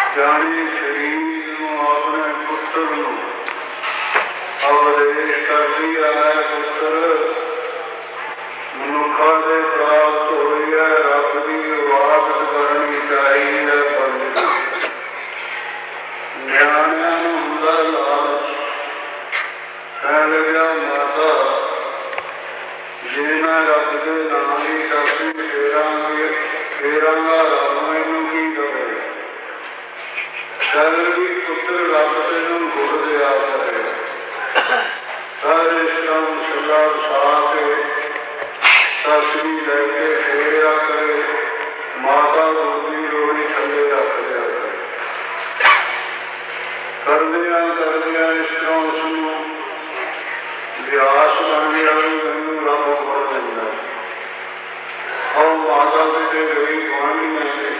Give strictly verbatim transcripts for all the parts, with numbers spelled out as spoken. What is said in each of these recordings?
ਜਾਣੀ ਸਰੀਰ ਨੂੰ ਆਪਣੇ ਪੁੱਤਰ ਨੂੰ ਉਪਦੇਸ਼ ਕਰਦੀ ਹੈ। ਪੁੱਤਰ ਮਨੁੱਖਾਂ ਦੇ ਪ੍ਰਾਪਤ ਹੋਈ ਹੈ, ਰੱਬ ਦੀ ਇਬਾਦਤ ਕਰਨੀ ਚਾਹੀਦੀ ਹੈ। ਬੰਦੇ ਨਿਆਣਿਆਂ ਨੂੰ ਹੁੰਦਾ ਲਾਲਚ, ਕਹਿਣ ਲੱਗਿਆ ਮਾਤਾ ਜੇ ਮੈਂ ਰੱਬ ਦੇ ਨਾਂ ਦੀ ਕਰਦੀ ਫੇਰਾਂਗੇ ਫੇਰਾਂਗਾ ਰੱਬ ਮੈਨੂੰ ਕੀ ਕਰੇ। ਚੱਲ ਵੀ ਪੁੱਤਰ ਰੱਬ ਤੈਨੂੰ ਗੁਰ ਦਿਆ ਕਰੇ। ਸਾਰੇ ਇਸਲਾਮ ਮਸਲਾ ਵਸਾ ਕੇ ਤਸਵੀਰ ਲੈ ਕੇ ਫੇਰਿਆ ਕਰੇ। ਮਾਤਾ ਰੋਦੀ ਰੋੜੀ ਥੱਲੇ ਰੱਖ ਦਿਆ ਕਰੇ। ਕਰਦਿਆਂ ਕਰਦਿਆਂ ਇਸ ਤਰ੍ਹਾਂ ਉਸਨੂੰ ਅਭਿਆਸ ਬਣ ਗਿਆ ਵੀ ਮੈਨੂੰ ਰੱਬ ਫੜ ਦਿੰਦਾ। ਉਹ ਮਾਤਾ ਕਿਤੇ ਗਈ ਗੁਆਂਢੀਆਂ ਦੇ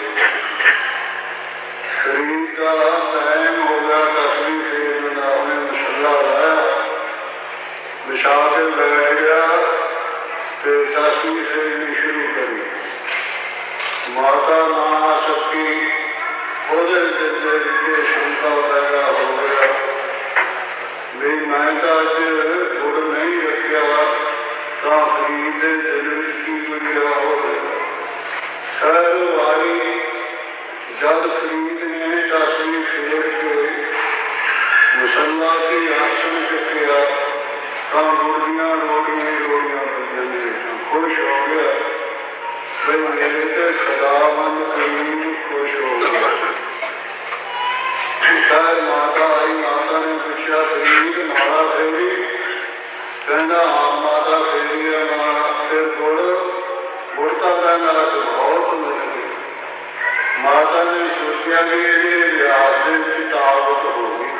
ਸਰੀਰ ਦਾ ਟਾਈਮ ਹੋ ਗਿਆ। ਤਸਵੀਰ ਫੇਰ ਦਿੰਦਾ ਉਹਨੇ ਮਸਲਾ ਲਾਇਆ, ਵਿਛਾ ਕੇ ਬੈਠ ਗਿਆ ਤੇ ਤਸਵੀਰ ਫੇਰਨੀ ਸ਼ੁਰੂ ਕਰੀ। ਮਾਤਾ ਨਾ ਆ ਸਕੀ। ਉਹਦੇ ਦਿਲ ਦੇ ਵਿੱਚ ਸ਼ੰਕਾ ਪੈਦਾ ਹੋ ਗਿਆ ਵੀ ਮੈਂ ਤਾਂ ਅੱਜ ਗੁੜ ਨਹੀਂ ਰੱਖਿਆ ਤਾਂ ਫਰੀਦ ਦੇ ਦਿਲ ਵਿੱਚ ਕੀ ਗੁਜ਼ਰਿਆ ਹੋਵੇਗਾ। ਖੈਰ ਆਈ ਜਦ ਫਰੀਦ ਨੇ ਤਸਵੀਰ ਫੇਰ ਕੇ ਮੁਸੱਲਾ ਦੀ ਆਸਣ ਚੁੱਕਿਆ ਤਾਂ ਗੁੜੀਆਂ ਰੋੜੀਆਂ ਰੋੜੀਆਂ ਪਈਆਂ ਨੇ। ਖੁਸ਼ ਹੋ ਗਿਆ ਬਈ ਮੇਰੇ ਤੇ ਖੁਦਾਵੰਦ ਕਰੀਮ ਖੁਸ਼ ਹੋ ਗਿਆ। ਖੈਰ ਮਾਤਾ ਆਈ। ਮਾਤਾ ਨੇ ਪੁੱਛਿਆ ਫਰੀਦ ਮਾਲਾ ਫੇਰੀ? ਕਹਿੰਦਾ ਹਾਂ ਮਾਤਾ ਫੇਰੀ ਹੈ ਮਾਲਾ। ਫਿਰ ਗੁੜ ਗੁੜ ਤਾਂ ਕਹਿੰਦਾ ਬਹੁਤ ਮਿਲ ਗਈ। ਮਾਤਾ ਨੇ ਸੋਚਿਆ ਵੀ ਇਹਦੇ ਵਿਆਸ ਦੇ ਵਿੱਚ ਤਾਕਤ ਹੋ ਗਈ।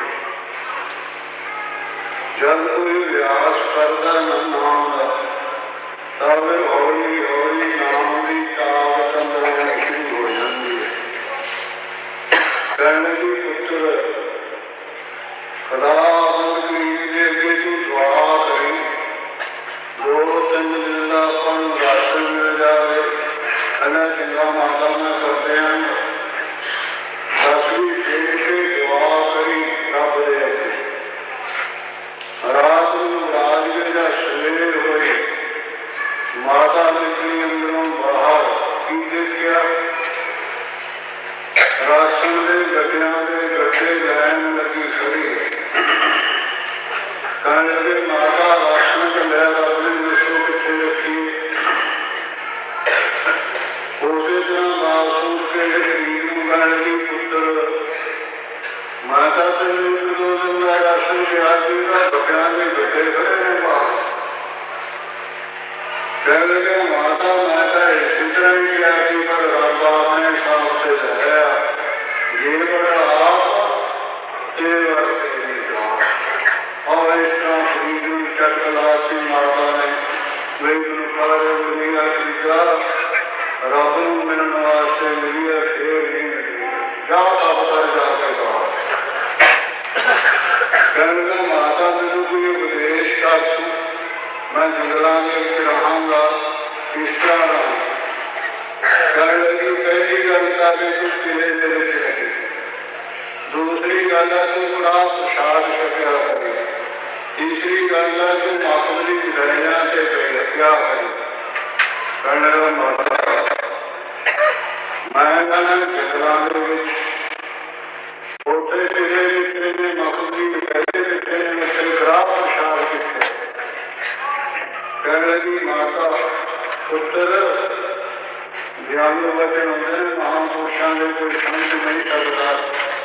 ਜਦ ਕੋਈ ਵਿਆਸ ਕਰਦਾ ਨਾ ਨਾਮ ਦਾ ਤਾਂ ਫਿਰ ਹੌਲੀ ਹੌਲੀ ਨਾਮ ਦੀ ਤਾਕਤ ਅੰਦਰ ਸ਼ੁਰੂ ਹੋ ਜਾਂਦੀ ਹੈ। ਕਹਿਣ ਦੀ ਪੁੱਤਰ ਖੁਦਾਵੰਦ ਕਰੀਮ ਦੇ ਅੱਗੇ ਤੂੰ ਦੁਆ ਕਰੀ, ਦੋ ਤਿੰਨ ਦਿਨ ਦਾ ਆਪਾਂ ਨੂੰ ਰਾਸ਼ਨ ਮਿਲ ਜਾਵੇ। ਇੰਨਾ ਚੰਗਾ ਮਾਤਾ ਮੈਂ ਕਰਦੇ ਹਾਂ। ਦਸਵੀਂ ਫੇਰ ਕੇ ਦੁਆ ਕਰੀ ਰੱਬ ਦੇ ਅੱਗੇ। ਰਾਤ ਨੂੰ ਰਾਜ ਕੇ ਜਾਂ ਸਵੇਰ ਹੋਈ ਮਾਤਾ ਨਿਕਲੀ ਅੰਦਰੋਂ ਬਾਹਰ। ਕੀ ਦੇਖਿਆ? ਰਾਸ਼ਨ ਦੇ ਗੱਡਿਆਂ ਦੇ ਗੱਡੇ ਲੈਣ ਲੱਗੀ ਖੜੀ। ਕਹਿਣ ਲੱਗੇ ਮਾਤਾ ਰਾਸ਼ਨ ਚੱਲਿਆ ਰੱਬ ਨੇ ਦੱਸੋ ਕਿੱਥੇ ਰੱਖੀ। ਉਸੇ ਤਰ੍ਹਾਂ ਬਾਤ ਸੁਣ ਕੇ ਗਰੀਬ ਨੂੰ ਕਹਿਣ ਲੱਗੀ ਪੁੱਤਰ ਮੈਂ ਤਾਂ ਤੈਨੂੰ ਇੱਕ ਦੋ ਦਿਨ ਦਾ ਰਾਸ਼ਨ ਕਿਹਾ ਸੀਗਾ, ਗੱਡਿਆਂ ਦੇ ਗੱਡੇ ਖੜੇ ਨੇ ਬਾਹਰ। ਕਹਿਣ ਲੱਗੇ ਮਾਤਾ ਮੈਂ ਤਾਂ ਇਸੇ ਤਰ੍ਹਾਂ ਹੀ ਕਿਹਾ ਸੀ ਪਰ ਰੱਬ ਆਪਣੇ ਸਾਹ ਤੇ ਲਿਆ ਜੇ ਬੜਾ ਆਪ ਤੇ ਵੜ ਤੇਰੀ ਜਾਨ। ਔਰ ਇਸ ਤਰ੍ਹਾਂ ਫਰੀਦ ਨੂੰ ਚੱਕ ਲਾਤੀ ਮਾਤਾ ਨੇ। ਮੈਨੂੰ ਕਾਰੇ ਦੁਨੀਆ ਸੀਗਾ ਰੱਬ ਨੂੰ ਮਿਲਣ ਵਾਸਤੇ ਮਿਲੀ ਹੈ ਫੇਰ ਨਹੀਂ ਮਿਲੀ। ਜਾ ਤਬ ਕਰ ਜਾ ਕੇ ਬਾਹਰ। ਕਹਿਣ ਲੱਗਾ ਮਾਤਾ ਮੈਨੂੰ ਕੋਈ ਉਪਦੇਸ਼ ਕਰ ਤੂੰ, ਮੈਂ ਜੰਗਲਾਂ ਦੇ ਵਿੱਚ ਰਹਾਂਗਾ ਕਿਸ ਤਰ੍ਹਾਂ ਰਹਾਂ। ਕਹਿਣ ਲੱਗੀ ਪਹਿਲੀ ਗੱਲ ਤਾਂ ਕਿ ਤੂੰ ਕਿਲੇ ਦੇ ਵਿੱਚ ਰਹੇ। ਦੂਸਰੀ ਗੱਲ ਹੈ ਤੂੰ ਬੜਾ ਪ੍ਰਸ਼ਾਦ ਛਕਿਆ ਕਰੇ। ਤੀਸਰੀ ਗੱਲ ਹੈ ਤੂੰ ਮਾਪਲੀ ਗਲੀਆਂ ਤੇ ਰੱਖਿਆ ਕਰੇ। ਕਹਿਣ ਲੱਗਾ ਮਾਤਾ ਮੈਂ ਕਹਿੰਦਾ ਜੰਗਲਾਂ ਦੇ ਵਿੱਚ ਉੱਥੇ ਕਿਲੇ ਦਿੱਤੇ ਨੇ, ਮਖਮਲੀ ਪੈਸੇ ਦਿੱਤੇ ਨੇ, ਮੇਰੇ ਖਰਾਬ ਪ੍ਰਸ਼ਾਦ ਕੀਤੇ। ਕਹਿਣ ਲੱਗੀ ਮਾਤਾ ਪੁੱਤਰ ਗਿਆਨੀ ਵਚਨ ਹੁੰਦੇ ਨੇ ਮਹਾਂਪੁਰਸ਼ਾਂ ਦੇ ਕੋਈ ਸਮਝ ਨਹੀਂ ਸਕਦਾ।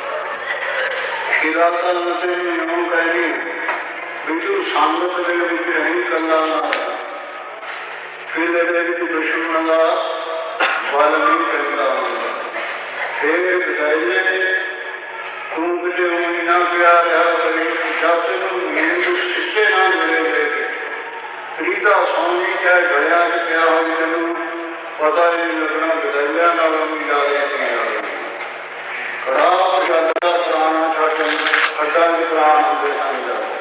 ਕਿਰਾਤਾ ਨਸੇ ਨੂੰ ਕਹਿੰਦੀ ਵੀ ਤੂੰ ਸੰਗਤ ਦੇ ਵਿੱਚ ਨਹੀਂ ਇਕੱਲਾ ਨਾ ਕਿਲੇ ਦੇ ਵਿੱਚ ਦੁਸ਼ਮਣ ਦਾ ਬਲ ਨਹੀਂ ਪੈਂਦਾ ਹੁੰਦਾ। ਫਿਰ ਬਤਾਈਏ ਤੂੰ ਕਿਤੇ ਉਂਝ ਨਾ ਪਿਆ ਰਿਹਾ ਕਰੀ ਜਦ ਤੈਨੂੰ ਨੀਂਦ ਸਿੱਟੇ ਨਾ ਮਿਲੇ। ਫਰੀਦਾ ਸੌਂਗੀ ਚਾਹੇ ਗਲਿਆਂ 'ਚ ਪਿਆ ਹੋਵੇ ਤੈਨੂੰ ਪਤਾ ਹੀ ਨਹੀਂ ਲੱਗਣਾ। ਬਦਲਿਆਂ ਨਾਲੋਂ ਵੀ ਜ਼ਿਆਦਾ ਕੀ ਜਾਵੇ। ਖਰਾਬ ਜਾਂਦਾ ਪੁਰਾਣਾ ਛੱਡ ਅੱਡਾਂ 'ਚ ਪ੍ਰਾਣ ਹੁੰਦੇ ਸਨ।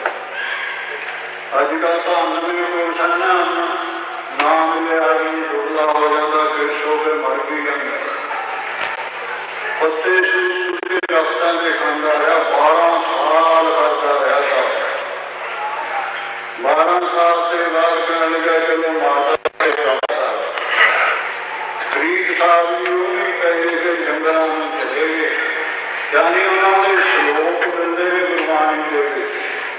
ਅੱਜ ਕੱਲ੍ਹ ਤਾਂ ਨਵੇਂ ਕੋਲ ਸੰਨਾ ਨਾ ਮਿਲਿਆ ਵੀ ਦੁਬਲਾ ਹੋ ਜਾਂਦਾ ਫਿਰ ਸੋ ਕੇ ਮਰ ਵੀ ਜਾਂਦਾ। ਪੱਤੇ ਸੁੱਕੇ ਵਕਤਾਂ ਦੇ ਖਾਂਦਾ ਰਿਹਾ, ਬਾਰਾਂ ਸਾਲ ਕਰਦਾ ਰਿਹਾ ਤਾਂ ਬਾਰਾਂ ਸਾਲ ਦੇ ਬਾਅਦ ਕਹਿਣ ਲੱਗਾ ਚਲੋ ਮਾਤਾ ਦੇ ਕੰਮ ਫਰੀਦ ਸਾਹਿਬ ਜੀ ਉਹ ਵੀ ਕਹਿੰਦੇ ਕਿ ਜੰਗਲਾਂ ਨੂੰ ਚਲੇ ਗਏ, ਯਾਨੀ ਉਹਨਾਂ ਦੇ ਸ਼ਲੋਕ ਦਿੰਦੇ ਨੇ ਗੁਰਬਾਣੀ ਦੇ ਵਿੱਚ।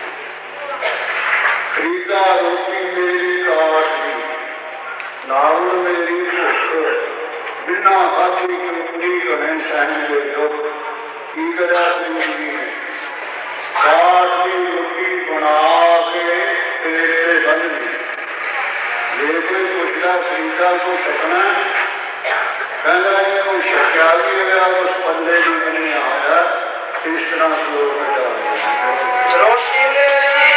ਫਰੀਦਾ ਰੋਟੀ ਮੇਰੀ ਕਾਸ਼ ਦੀ, ਨਾਲ ਮੇਰੀ ਭੁੱਖ, ਬਿਨਾਂ ਖਾਧੀ ਕਿਤਨੀ ਘਣੇ ਸਹਿਣ ਦੇ ਦੁੱਖ, ਕੀ ਕਰਿਆ ਫਰੀਦ ਜੀ ਨੇ? ਕਾਸ਼ ਦੀ ਰੋਟੀ ਬਣਾ ਕੇ ਪੇਟ ਤੇ ਬੰਨ੍ਹ ਲਈ। ਜੇ ਕੋਈ ਪੁੱਛਦਾ ਫਰੀਦਾ ਤੋਂ ਛਕਣਾ, ਕਹਿੰਦਾ ਜੇ ਕੋਈ ਛਕਿਆ ਵੀ ਹੋਇਆ ਉਸ ਪੱਲੇ ਦੀ ਨਹੀਂ ਆਇਆ। ਇਸ ਤਰ੍ਹਾਂ ਸਲੋਕ ਬਚਾ ਰੋਟੀ ਮੇਰੀ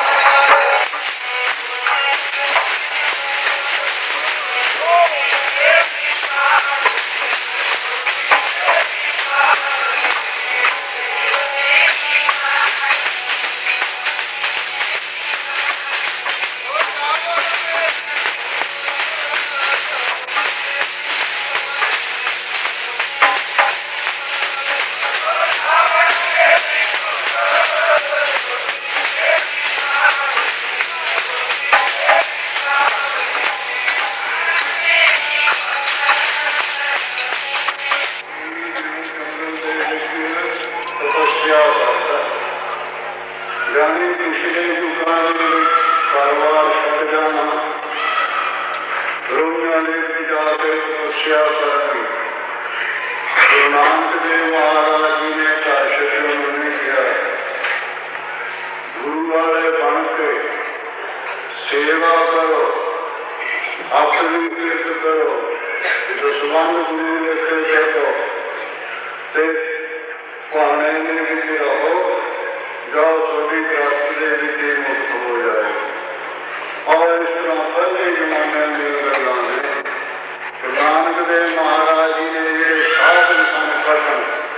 ਜਾਨੀ ਪਿਛਲੇ ਯੁੱਗਾਂ ਦੇ ਕਾਰੋਬਾਰ ਛੱਡ ਜਾਣਾ, ਰੋਮੀਆਂ ਦੇ ਵਿੱਚ ਜਾ ਕੇ ਤਪੱਸਿਆ ਕਰਨੀ। ਗੁਰੂ ਨਾਨਕ ਦੇਵ ਮਹਾਰਾਜ ਜੀ ਨੇ ਘਰ ਛੱਡਣ ਨੂੰ ਨਹੀਂ ਕਿਹਾ। ਗੁਰੂ ਵਾਲੇ ਬਣ ਕੇ ਸੇਵਾ ਕਰੋ, ਆਪਣੀ ਕਿਰਤ ਕਰੋ, ਦਸਵੰਧ ਗੁਰੂ ਲਿਖੇ ਦੇਖੋ ਤੇ ਭਾਣੇ ਦੇ ਵਿੱਚ ਰਹੋ, ਜਾਓ ਤੁਹਾਡੀ ਗ੍ਰਸਤ ਦੇ ਵਿੱਚ ਮੁਕਤ ਹੋ ਜਾਏ। ਔਰ ਇਸ ਤਰ੍ਹਾਂ ਪਹਿਲੇ ਜ਼ਮਾਨੇ ਦੀਆਂ ਗੱਲਾਂ ਨੇ। ਗੁਰੂ ਨਾਨਕ ਦੇਵ ਮਹਾਰਾਜ ਜੀ ਨੇ ਜਿਹੜੇ ਸਾਧਨ ਸਨ ਕਥਨ,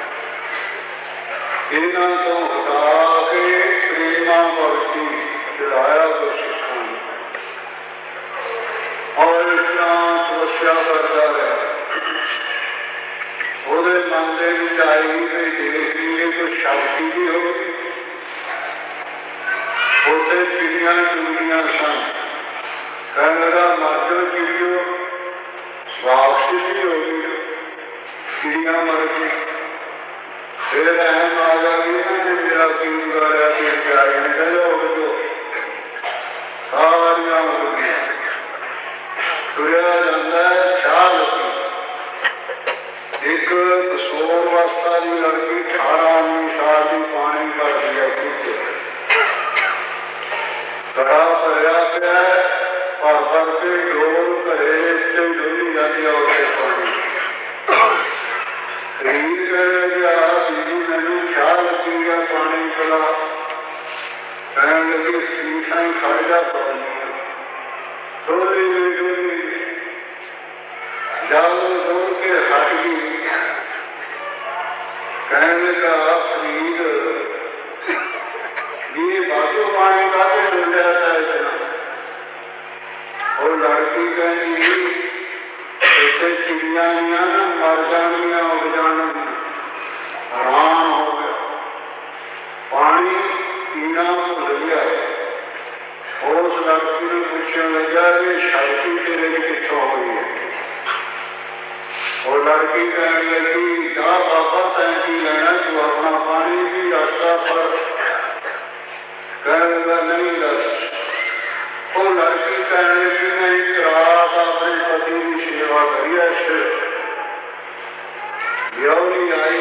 ਇਹਨਾਂ ਤੋਂ ਹਟਾ ਕੇ ਪ੍ਰੇਮਾ ਭਗਤੀ ਚਲਾਇਆ ਗੁਰਸਿੱਖਾਂ ਨੂੰ। ਔਰ ਇਸ ਤਰ੍ਹਾਂ ਤਪੱਸਿਆ ਕਰਦਾ ਰਿਹਾ। ਉਹਦੇ ਮਨ ਦੇ ਵਿੱਚ ਆਈ ਵੀ ਦੇਸ਼ ਦੀ ਕੋਈ ਸ਼ਕਤੀ ਵੀ ਹੋਊਗੀ। ਉੱਥੇ ਚਿੜੀਆਂ ਚੁਗੀਆਂ ਸਨ, ਕਹਿਣ ਲੱਗਾ ਮਾਜੋ ਚਿੜੀਓ ਵਾਪਸੀ ਵੀ ਹੋ ਗਈ, ਚਿੜੀਆਂ ਮਰ ਗਈ। ਫਿਰ ਅਹਿਮ ਆ ਗਿਆ ਵੀ ਇਹਨਾਂ ਨੇ ਮੇਰਾ ਕੀ ਵਿਗਾੜਿਆ ਕਿ ਪਿਆਰੇ ਨੇ ਕਹਿੰਦਾ ਉੱਡ ਜੋ, ਸਾਰੀਆਂ ਉੱਡ ਗਈਆਂ। ਤੁਰਿਆ ਜਾਂਦਾ ਚਾਹ ਲੱਗੀ। ਇੱਕ ਕਸੋਰ ਅਵਸਥਾ ਦੀ ਲੜਕੀ ਅਠਾਰਾਂ ਉੱਨੀ ਸਾਲ ਦੀ ਪਾਣੀ ਭਰਦੀ ਹੈ, ਘੜਾ ਭਰਿਆ ਪਿਆ, ਭਰ ਭਰ ਕੇ ਡੋਰ ਘੜੇ ਉੱਤੇ ਡੋਲੀ ਜਾਂਦੀ ਆ। ਉੱਥੇ ਪਾਣੀ ਸਰੀਰ ਕਹਿ ਗਿਆ ਬੀਜੀ ਮੈਨੂੰ ਖਿਆਲ ਲੱਗੀ ਆ ਪਾਣੀ ਪਿਲਾ। ਕਹਿਣ ਲੱਗੀ ਸੀਸਾਂ ਹੀ ਖੜ ਜਾ ਪਾਣੀ ਡੋਲੀ ਗਈ ਡੋਲੀ ਜਲ ਡੋਲ ਕੇ ਹਟ ਗਈ। ਕਹਿਣ ਲੱਗਾ ਫਰੀਦ ये बातों पानी बातें मिल जाता है इतना। और लड़की कहेंगी इतने चिड़िया मर जानिया उड़ जाना, आराम हो गया, पानी पीना भूल गया। उस लड़की ने पूछने लगा कि शक्ति तेरे कितों हुई है। और लड़की कहने लगी जा बाबा तैं की लेना, तू अपना पानी भी रास्ता पर कहने लगा नहीं दस। वो लड़की कहने लगी मैं एक रात अपने पति की सेवा करी है, ब्योली आई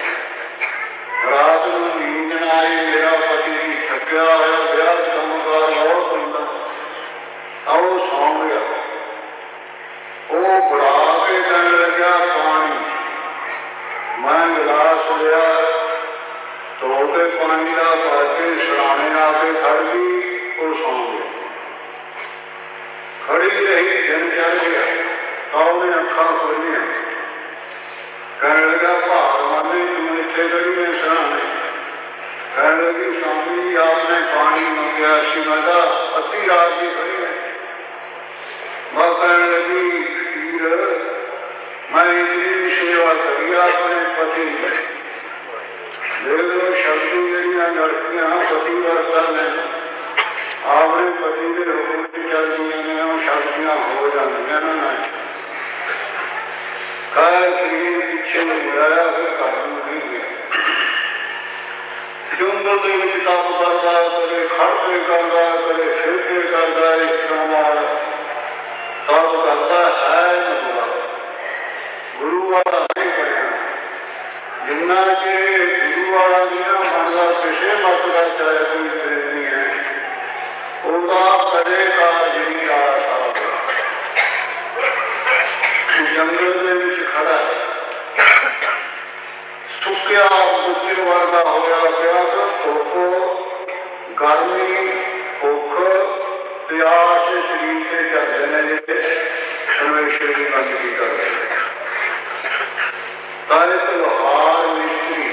रात में नींद न आई। मेरा पति भी थकिया है, ब्याह कामकार बहुत होंगे, आओ सौ गया। वो बुढ़ा के कहने लगा पानी, मैं गिलास लिया धोते पानी का भर के सराने आके खड़ गई। वो सौ गया, खड़ी रही, दिन चढ़ गया। तो उन्हें अखा खोलिया, कहने लगा भागवानी तू इतने खड़ी में सराने। कहने लगी स्वामी जी आपने पानी मंगया सी, मैं अद्धी रात की खड़ी है। मैं कहने लगी पीर मैं इतनी सेवा करी अपने पति ਪਿੱਛੇ ਨੂੰ ਮੁੜਾਇਆ, ਫਿਰ ਘਰ ਨੂੰ ਨਹੀਂ ਗਿਆ। ਜੰਗਲ ਦੇ ਵਿੱਚ ਕੰਮ ਕਰਦਾ, ਕਦੇ ਖੜ੍ਹਦੇ ਕਰਦਾ, ਕਦੇ ਫਿਰਦੇ ਕਰਦਾ, ਇਸ ਤਰ੍ਹਾਂ ਨਾਲ ਕੰਮ ਕਰਦਾ ਹੈ ਗੁਰੂ ਗੁਰੂ ਵਾਲਾ ਨਹੀਂ ਬਣਿਆ। ਜਿੰਨਾ ਕਿ ਗੁਰੂ ਵਾਲਾ ਨਹੀਂ ਨਾ ਬਣਦਾ, ਕਿਸੇ ਮਤ ਦਾ ਚਾਹੇ ਕੋਈ ਪ੍ਰੇਮੀ ਹੈ, ਉਹਦਾ ਕਦੇ ਕਾਰਜ ਨਹੀਂ ਆ ਸਕਦਾ। ਜੰਗਲ ਦੇ ਵਿੱਚ ਖੜਾ ਸੁੱਕਿਆ ਮੁੱਚਰ ਵਰਗਾ ਹੋਇਆ ਪਿਆ, ਤਾਂ ਧੁੱਪ, ਗਰਮੀ, ਭੁੱਖ, ਪਿਆਸ ਸਰੀਰ ਤੇ ਚੱਲਦੇ ਨੇ, ਜਿਹੜੇ ਪਰਮੇਸ਼ਰ ਦੀ ਬੰਦਗੀ ਕਰਦੇ ਨੇ। ਤਾਂ ਇੱਕ ਲੋਹਾਰ ਮਿਸਤਰੀ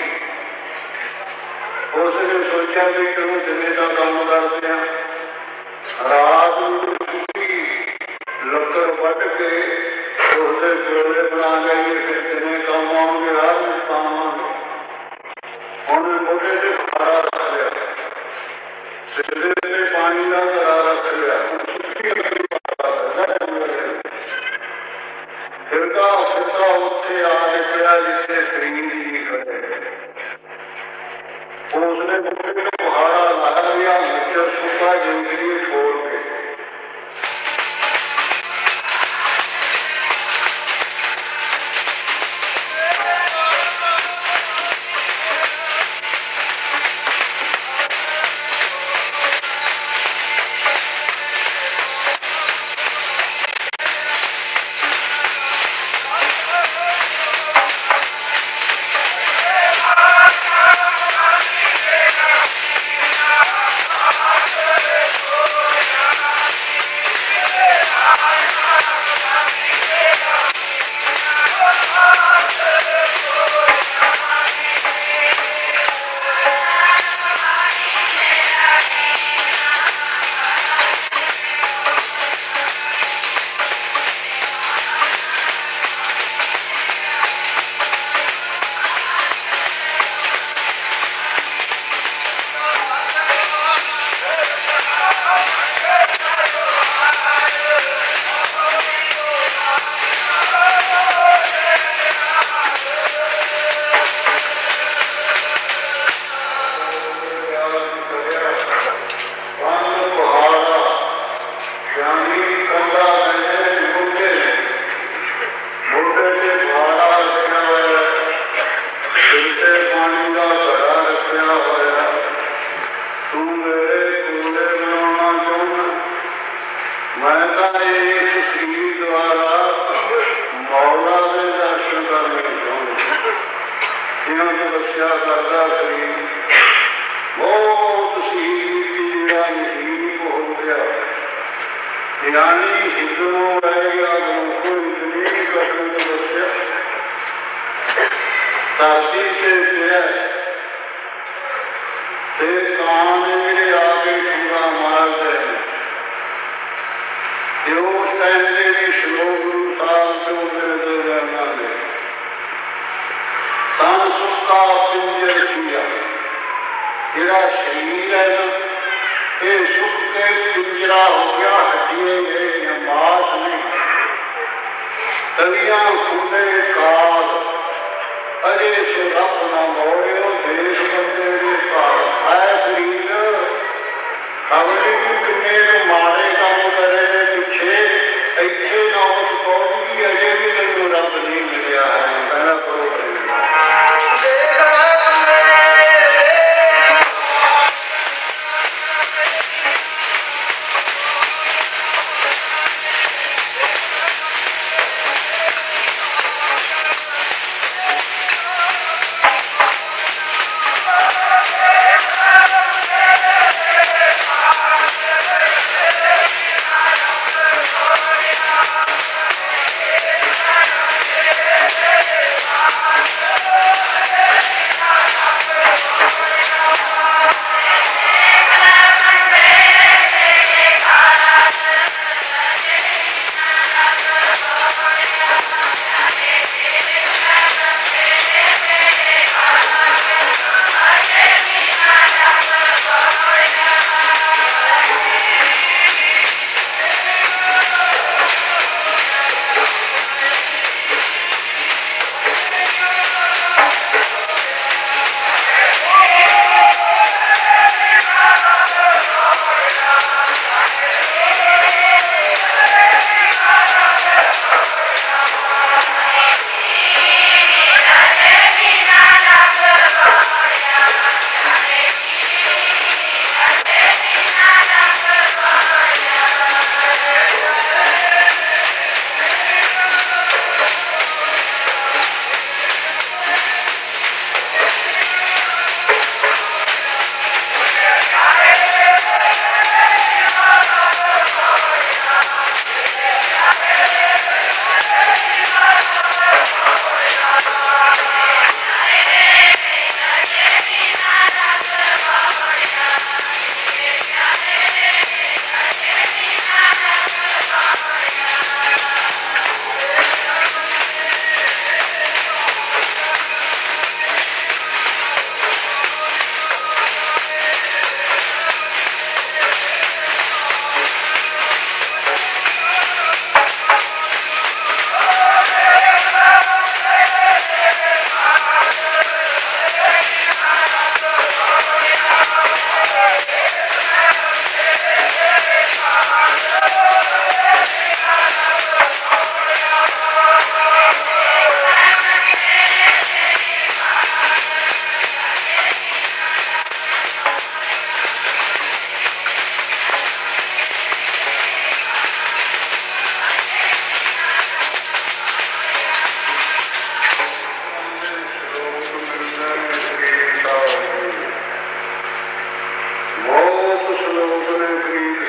ਉਸਨੇ ਸੋਚਿਆ ਵੀ ਚਲੋ ਦਿਨੇ ਦਾ ਕੰਮ ਕਰਦੇ ਹਾਂ, ਰਾਤ ਨੂੰ ਛੁੱਟੀ ਲੱਕੜ ਵੱਢ ਕੇ ਉਸਦੇ ਚੋਲੇ ਬਣਾ ਲਈਏ, ਫਿਰ ਦਿਨੇ ਕੰਮ ਆਉਣਗੇ, ਰਾਤ ਨੂੰ ਪਾਵਾਂਗੇ। ਉਹਨੇ ਮੋਢੇ ਤੇ ਖਾਰਾ ਰੱਖ ਲਿਆ, ਸਿਰੇ ਤੇ ਪਾਣੀ ਦਾ ਘੜਾ ਰੱਖ ਲਿਆ, ਫਿਰਦਾ ਫਿਰਦਾ ਉੱਥੇ ਆ ਨਿਕਲਿਆ ਜਿੱਥੇ ਸਰੀਰ ਹੀ ਖੜੇ। ਉਸਨੇ ਮੋਢੇ ਤੇ ਪਹਾੜਾ ਲਾਇਆ ਲਿਆ, ਮਿੱਟਰ ਸੁੱਕਾ ਜ਼ਿੰਦਗੀ ਛੋੜ ਕੇ।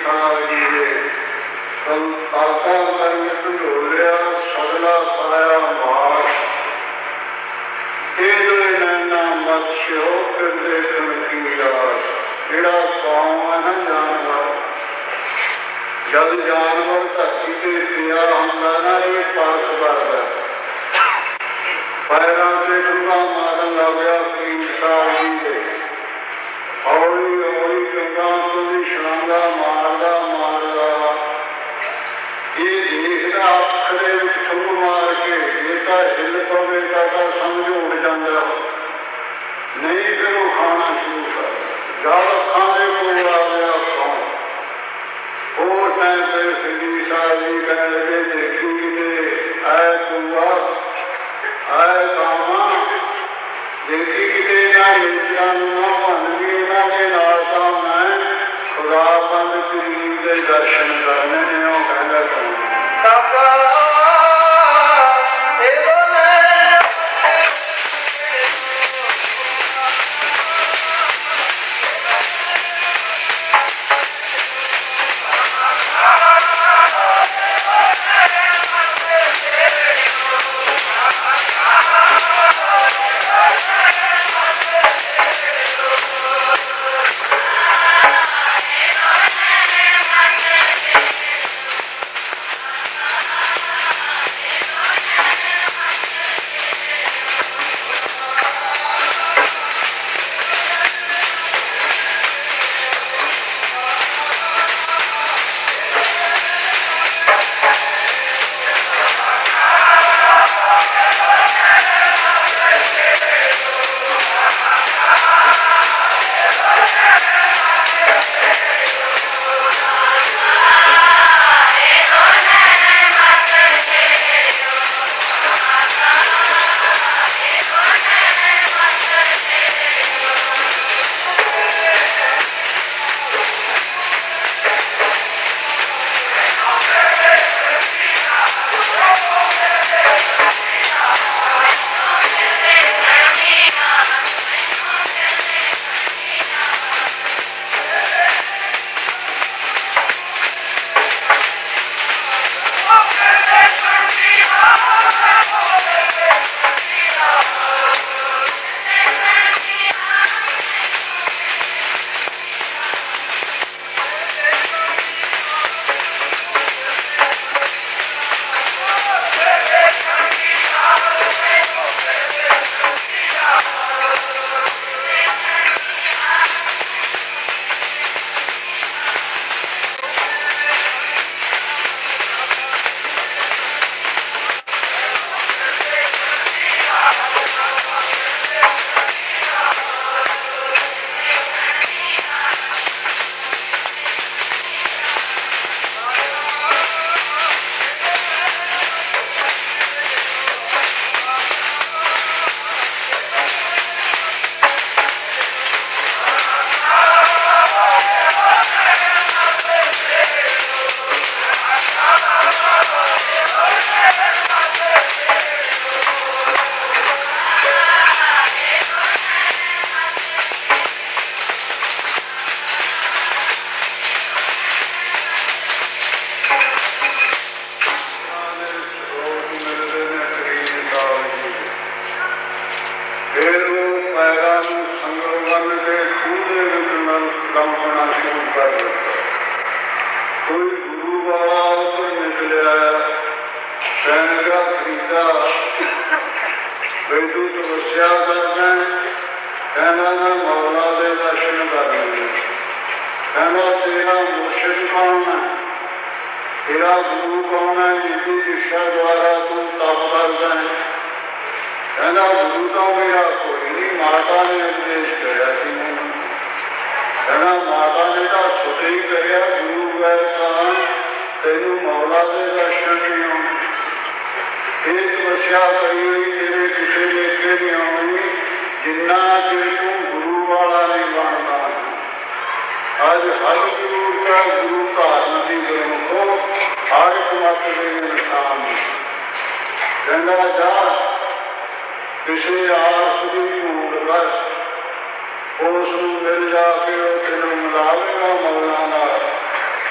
साहब जी ने कलता कर ढोलिया सगला पाया मास नैना मत्स्य हो फिरते की रास। ਜਿਹੜਾ ਕੌਮ ਹੈ ਨਾ ਜਾਨਵਰ, ਜਦ ਜਾਨਵਰ ਧਰਤੀ ਤੇ ਪਿਆ ਹੁੰਦਾ ਨਾ ਇਹ ਪਰਖ ਕਰਦਾ, ਪੈਰਾਂ ਤੇ ਡੂੰਘਾ ਮਾਰਨ ਲੱਗ ਗਿਆ ਕਰੀਮ ਸਾਹਿਬ ਜੀ ਦੇ, ਹੌਲੀ ਹੌਲੀ ਕੰਗਾਂ ਤੋਂ ਵੀ ਛਲਾਂਗਾ ਮਾਰਦਾ ਮਾਰਦਾ ਇਹ ਦੇਖਦਾ ਅੱਖ ਦੇ ਵਿੱਚ ਥੁੰਮ ਮਾਰ ਕੇ, ਜੇ ਤਾਂ ਹਿੱਲ ਪਵੇ ਤਾਂ ਸਮਝ ਉੱਡ ਜਾਂਦਾ, ਨਹੀਂ ਫਿਰ ਉਹ ਖਾਣਾ ਸ਼ੁਰੂ ਕਰਦਾ। ਜਦ ਅੱਖਾਂ ਦੇ ਕੋਲ ਆ ਗਿਆ ਕੌਣ, ਉਹ ਟਾਈਮ ਤੇ ਸਿੱਧੀ ਸਾਹਿਬ ਜੀ ਕਹਿਣ ਲੱਗੇ ਦੇਖੀ ਕਿਤੇ ਐ ਕੂਆ ਐ ਕਾਮਾ, ਦੇਖੀ ਕਿਤੇ ਇਹਨਾਂ ਮਿੱਤਰਾਂ ਨੂੰ ਨਾ ਬਣ ਗਈ, ਇਹਨਾਂ ਦੇ ਨਾਲ ਤਾਂ ਮੈਂ ਖੁਦਾਬੰਦ ਕਰੀਮ ਦੇ ਦਰਸ਼ਨ ਕਰਨੇ ਨੇ। ਉਹ ਕਹਿੰਦਾ ਕਾਕਾ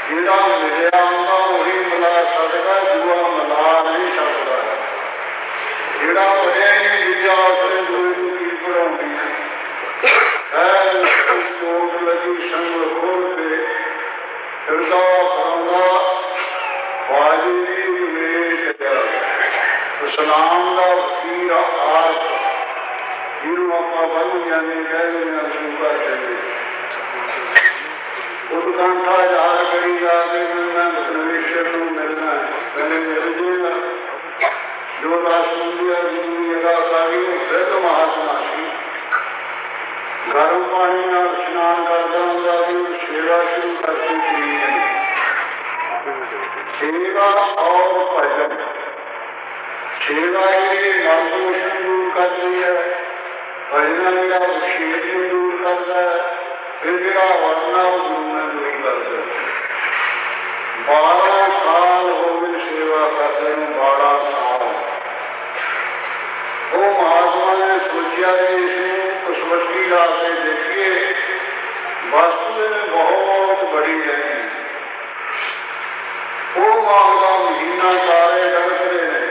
ਜਿਹੜਾ ਮਿਲਿਆ ਹੁੰਦਾ ਉਹੀ ਮਿਲਾ ਸਕਦਾ, ਦੂਆ ਮਿਲਾ ਨਹੀਂ ਸਕਦਾ। ਜਿਹੜਾ ਪੜ੍ਹਿਆ ਹੀ ਨਹੀਂ ਦੂਜਾ ਆਪਣੇ ਦੂਏ ਨੂੰ ਕੀ ਪੜ੍ਹਾਉਂਦੀ ਹੈ। ਚੋਟ ਲੱਗੀ ਸੰਗ ਖੋਲ ਕੇ ਫਿਰਦਾ ਫਰਾਉਂਦਾ ਬਾਜੀ ਦੀ ਉਮੀਦ ਇਸਲਾਮ ਦਾ ਵਕੀਰ ਆਰਟ ਜਿਹਨੂੰ ਆਪਾਂ ਬਣ ਜਾਂਦੇ ਕਹਿੰਦੇ ਹਾਂ ਸੂਬਾ ਕਹਿੰਦੇ ਉਤਕੰਠਾ ਯਾਦ ਕਰੀ ਜਾ ਕੇ ਮੈਂ ਪਰਮੇਸ਼ਰ ਨੂੰ ਮਿਲਣਾ ਪਹਿਲੇ ਮਿਲ ਜੇਗਾ। ਜੋ ਰਾਸੂਲੀਆ ਦੀ ਅਦਾਕਾਰੀ ਉਹ ਫਿਰ ਮਹਾਤਮਾ ਸੀ। ਗਰਮ ਪਾਣੀ ਨਾਲ ਇਸ਼ਨਾਨ ਕਰਦਾ ਹੁੰਦਾ ਸੀ, ਸੇਵਾ ਸ਼ੁਰੂ ਕਰਤੀ ਸੀ। ਸੇਵਾ ਔਰ ਭਜਨ, ਸੇਵਾ ਇਹ ਮਨ ਦੋਸ਼ ਨੂੰ ਦੂਰ ਕਰਦੀ ਹੈ, ਭਜਨ ਜਿਹੜਾ ਵਿਸ਼ੇਸ਼ ਨੂੰ ਦੂਰ ਕਰਦਾ ਹੈ, ਫਿਰ ਜਿਹੜਾ ਵਰਨਾ ਉਹ ਗੁਰੂ ਨੂੰ ਦੂਰ ਕਰਦਾ। ਬਾਰਾਂ ਸਾਲ ਹੋ ਗਏ ਸੇਵਾ ਕਰਦੇ ਨੂੰ, ਬਾਰਾਂ ਸਾਲ। ਉਹ ਮਹਾਤਮਾ ਨੇ ਸੋਚਿਆ ਕਿ ਇਸ ਨੂੰ ਕੁਸ਼ਵਟੀ ਲਾ ਕੇ ਦੇਖੀਏ, ਵਸਤੂ ਬਹੁਤ ਬੜੀ ਹੈ। ਉਹ ਮਾਘ ਦਾ ਮਹੀਨਾ ਸਾਰੇ ਡਗਦੇ ਨੇ।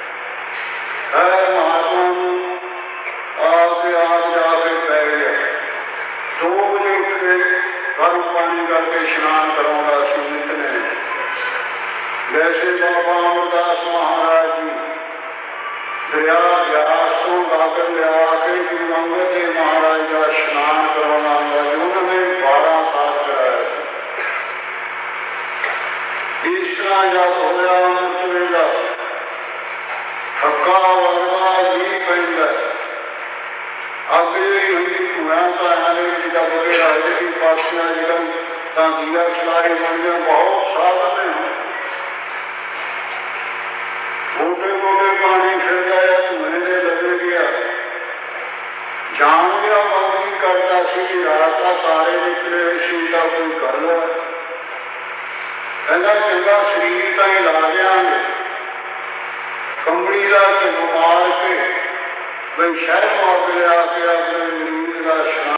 ਹੈ ਮਹਾਤਮਾ ਨੂੰ ਆਪ ਕੇ ਆਪ ਜਾ ਕੇ ਪੈ ਗਿਆ। ਦੋ ਵਜੇ ਉੱਠ ਕੇ ਗਰਮ ਪਾਣੀ ਕਰਕੇ ਇਸ਼ਨਾਨ ਕਰਾਉਂਦਾ ਸੀ ਨਿਤ ਨੇ। ਵੈਸੇ ਬਾਬਾ ਅਮਰਦਾਸ ਮਹਾਰਾਜ ਜੀ ਦਰਿਆ ਬਿਆਸ ਤੋਂ ਗਾਗਰ ਲਿਆ ਕੇ ਗੁਰੂ ਅੰਗਦ ਦੇਵ ਮਹਾਰਾਜ ਦਾ ਇਸ਼ਨਾਨ ਕਰਾਉਣਾ ਹੁੰਦਾ ਸੀ। ਉਹਨਾਂ ਨੇ ਬਾਰਾਂ ਸਾਲ ਕਰਾਇਆ ਸੀ। ਇਸ ਤਰ੍ਹਾਂ ਜਦ ਹੋਇਆ ਅੰਮ੍ਰਿਤ ਵੇਲਾ, ਥੱਕਾ ਵਰਗਾ ਮੀਂਹ ਪੈਂਦਾ, ਅੱਗ ਜਿਹੜੀ ਹੁੰਦੀ ਧੂਆਂ ਘਰਾਂ ਦੇ ਵਿੱਚ ਜਦ ਵਗੈਰਾ ਜਿਹੜੀ ਪਾਸਿਆਂ ਜਿਹੜਾ ਤਾਂ ਦੀਆ ਸਲਾਈ ਬਣਦੀਆਂ ਬਹੁਤ ਸਾਧਨ ਨੇ। ਗੋਡੇ ਗੋਡੇ ਪਾਣੀ ਫਿਰ ਗਿਆ, ਧੂਏ ਦੇ ਲੱਗੇ ਗਿਆ। ਜਾਣ ਗਿਆ ਮੰਗੀ ਕਰਦਾ ਸੀ, ਰਾਤ ਦਾ ਸਾਰੇ ਨਿਕਲੇ ਸੀ ਤਾਂ ਕੋਈ ਗੱਲ ਕਹਿੰਦਾ ਚੰਗਾ ਸਰੀਰ ਤਾਂ ਹੀ ਲਾ ਦਿਆਂਗੇ, ਕੰਬਲੀ ਦਾ ਢਿੱਡ ਮਾਰ ਕੇ ਬਈ ਸ਼ਹਿਰ ਮਾਰ ਲਿਆ ਕੇ ਆਪਣੇ ਮਰੀਜ਼ ਦਾ ਇਸ਼ਨਾਨ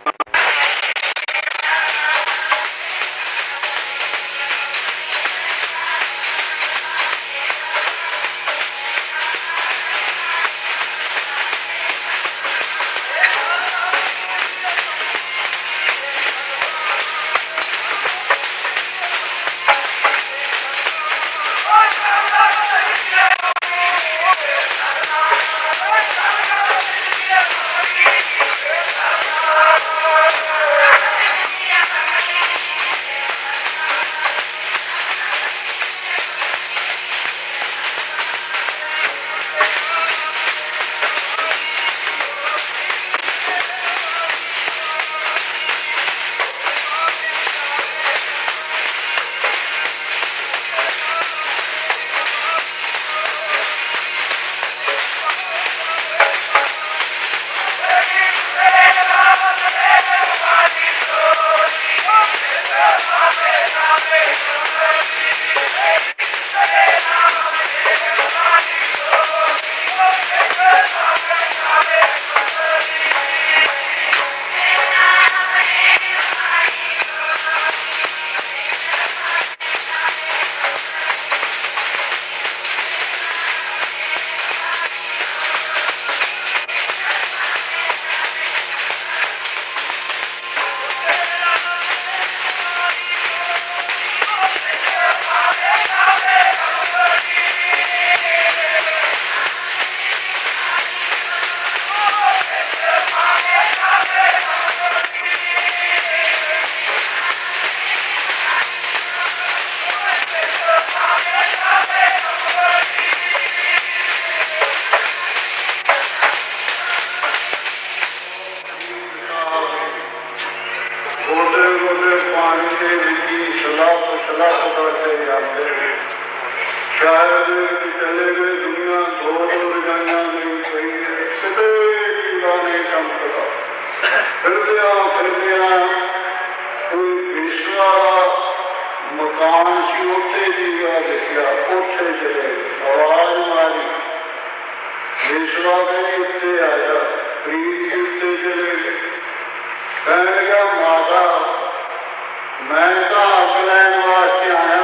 मैं तो अग लैन वास्ते आया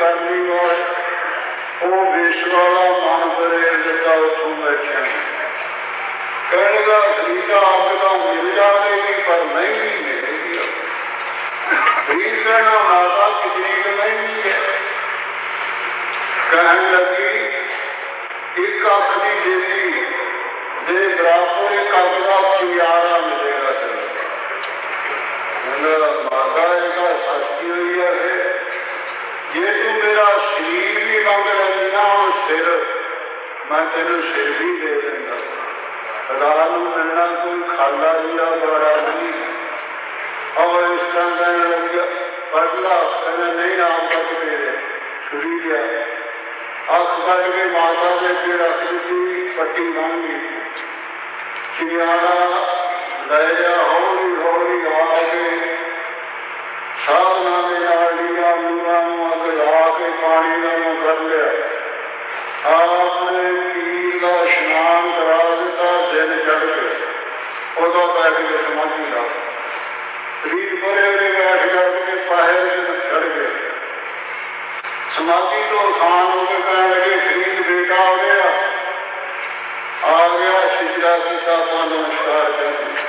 करनी वाले वो विश्व वाला मन करे दिता उतों बैठा कहेगा खरीदा अब तो मिल जाएगी पर महंगी मिलेगी। खरीद कहना माता कितनी महंगी है। कहने लगी एक अख की देवी दे बराबर एक अख का चियारा मिलेगा तेरे। माता एक सस्ती हुई है जे तू मेरा शरीर भी मंग लेगी ना और सिर मैं तेन सिर भी दे देंगे। रात को मिलना कोई खाला जीरा बड़ा नहीं और इस तरह कहने लग पढ़ ला कहना नहीं आप कट के छुरी लिया अख कट के माता के अगे रख दी पट्टी मांगी चिड़ियाना ले जा हौली हौली आके साधना के नाल लीरा मूरा अग ला के पानी का कर लिया आपने पीर का स्नान करा दिता। दिन चढ़ गए उदो बैठ के समाधि ला रीत परे बैठ करके पाहे चढ़ गए समाधि तो खान होकर कहने लगे खरीद बेटा हो गया आ गया सिजदा किया तो नमस्कार कर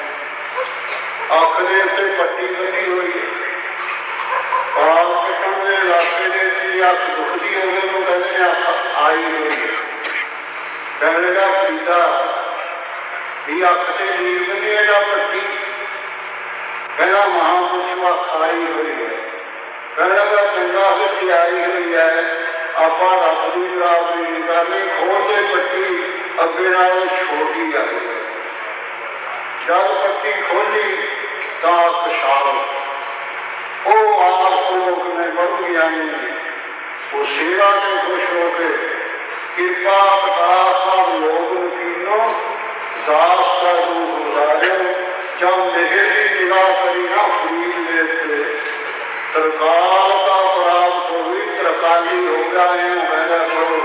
अख के उत्ते पट्टी बनी हुई है पाल पिटन के इलाके की अख दुखती हो गई तो कहते अख आई हुई है। कहने लगा खरीदा भी अख से नीर बनी है पट्टी कहना महापुरुष अख आई हुई है। कहने लगा चंगा फिर आई हुई है आप रब की बराबरी नहीं करनी खोल दे पट्टी अगे नाल छोटी आई है। जब पट्टी खोली तो अख शाल वो आप लोग ने बढ़ गया नहीं वो सेवा से खुश होके कृपा कथा सब लोग तीनों दास का रूप गुजारे जब मेरे भी निगाह करी ना फरीद देते तरकाल का प्राप्त हो गई तरकाली हो गया है मैंने करो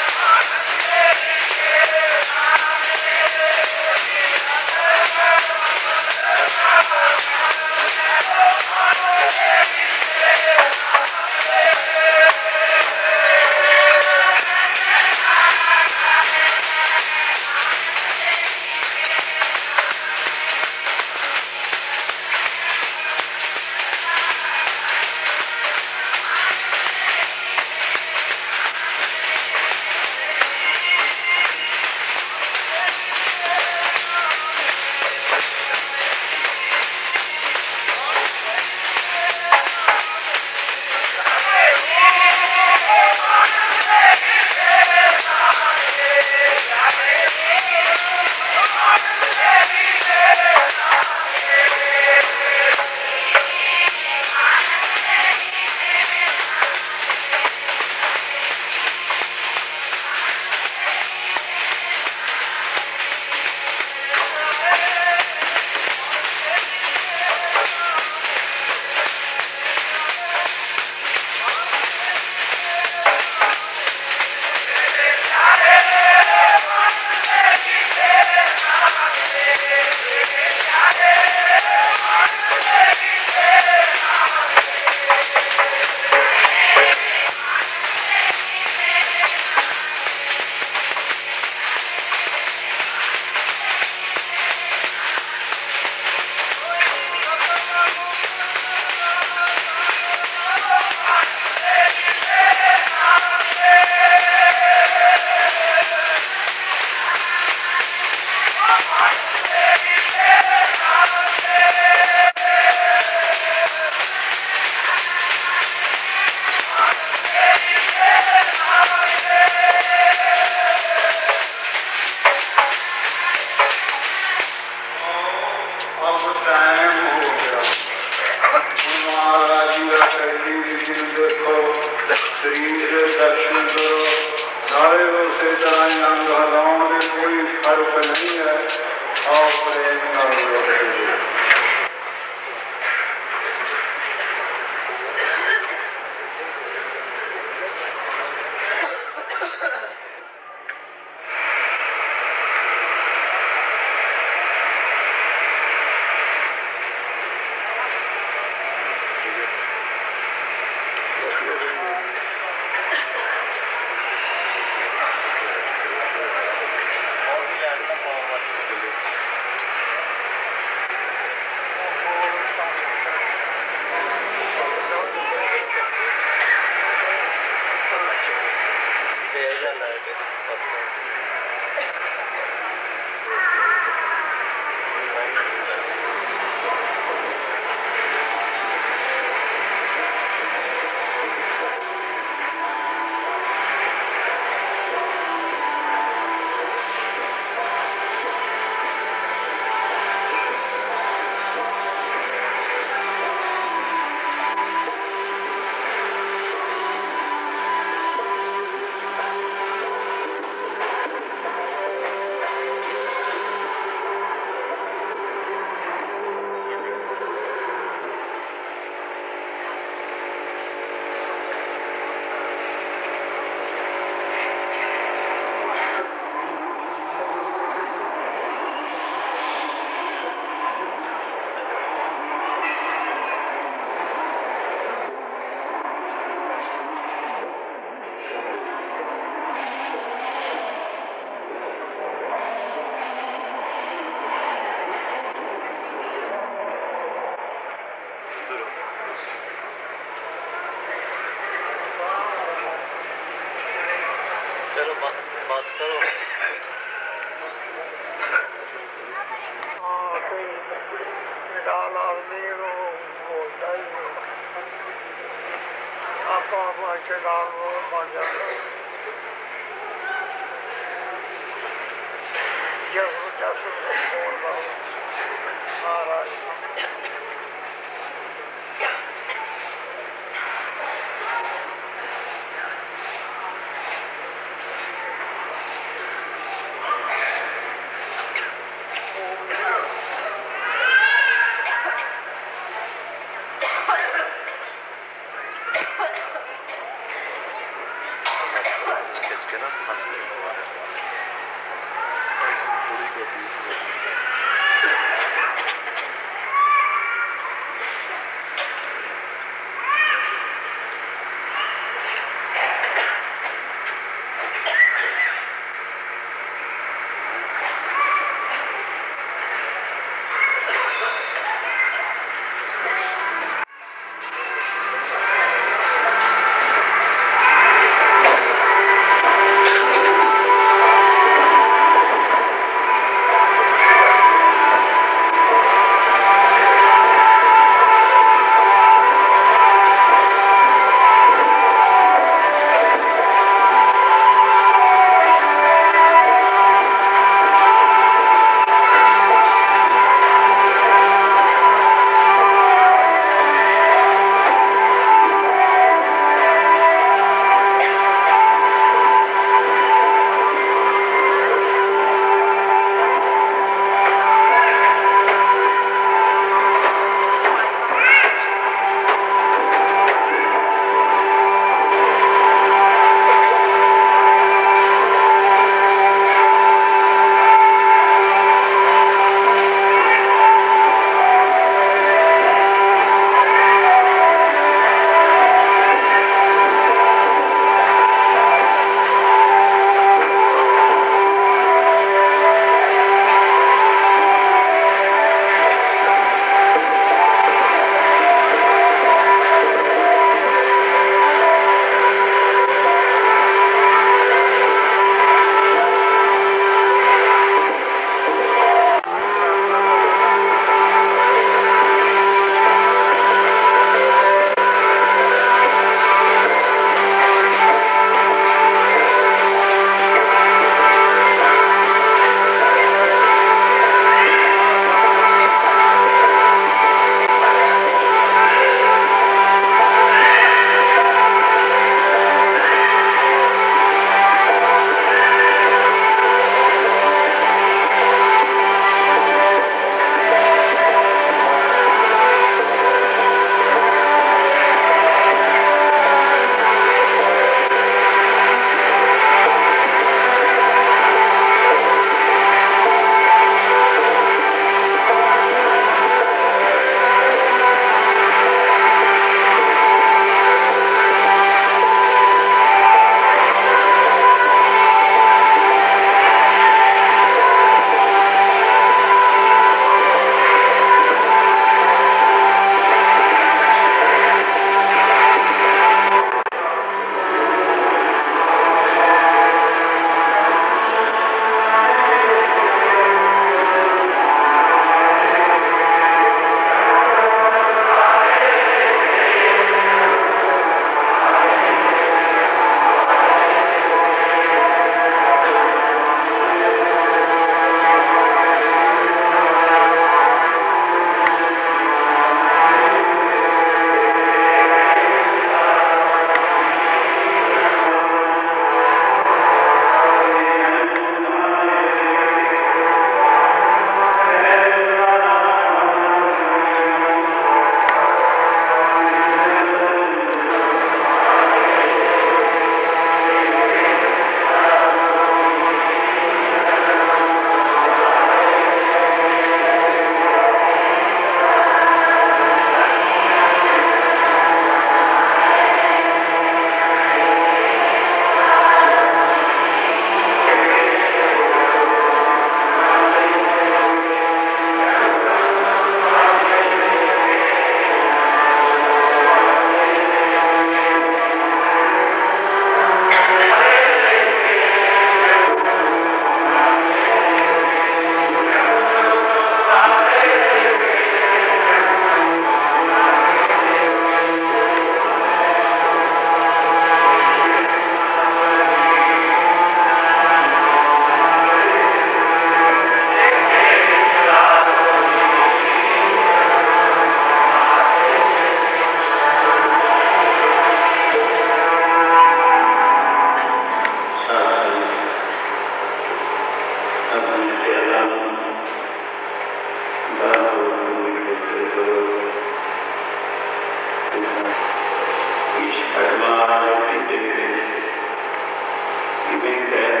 ਅਜਮਾਨ ਰੋਟੀ ਦੇ ਇਵੇਂ ਕਹਿ